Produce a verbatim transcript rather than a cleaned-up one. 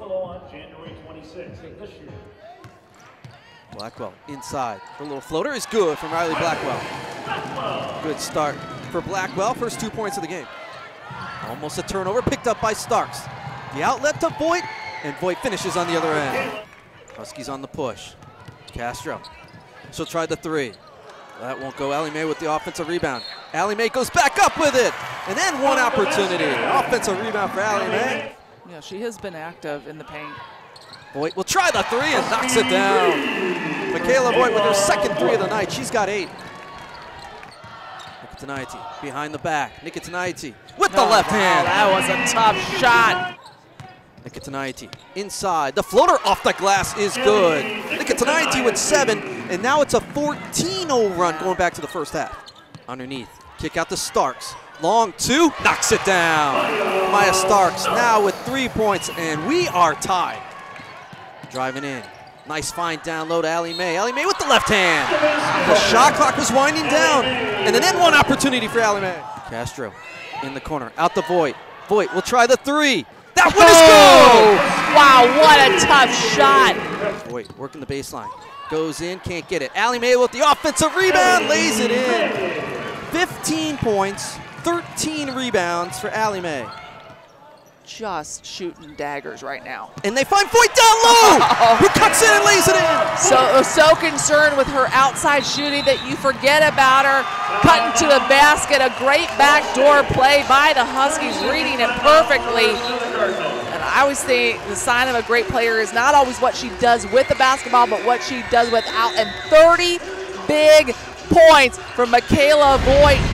solo on January twenty-sixth of this year. Blackwell inside. The little floater is good from Riley Blackwell. Good start for Blackwell. First two points of the game. Almost a turnover picked up by Starks. The outlet to Voigt, and Voigt finishes on the other end. Huskies on the push. Castro. She'll try the three. That won't go. Allie Mae with the offensive rebound. Allie Mae goes back up with it. And then one opportunity. Offensive rebound for Allie Mae. Yeah, she has been active in the paint. Voigt will try the three and knocks it down. Mikayla Voigt with her second three of the night. She's got eight. Nicotinaitis behind the back. Nicotinaitis with the Oh, left wow, hand. that was a tough shot. Nicotinaitis inside. The floater off the glass is good. Nicotinaitis with seven, and now it's a fourteen oh run going back to the first half. Underneath, kick out to Starks. Long two, knocks it down. Maya Starks now with three points, and we are tied. Driving in. Nice find down low to Allie Mae. Allie Mae with the left hand. The shot clock was winding down, and then one opportunity for Allie Mae. Castro in the corner, out to Voigt. Voigt will try the three. That one is good! Wow, what a tough shot. Voigt working the baseline. Goes in, can't get it. Allie Mae with the offensive rebound, lays it in. fifteen points, thirteen rebounds for Allie Mae. Just shooting daggers right now. And they find Voigt down low, who cuts in and lays it in. So, so concerned with her outside shooting that you forget about her. Cutting to the basket, a great backdoor play by the Huskies, reading it perfectly. And I always think the sign of a great player is not always what she does with the basketball, but what she does without. And thirty big points from Mikayla Voigt.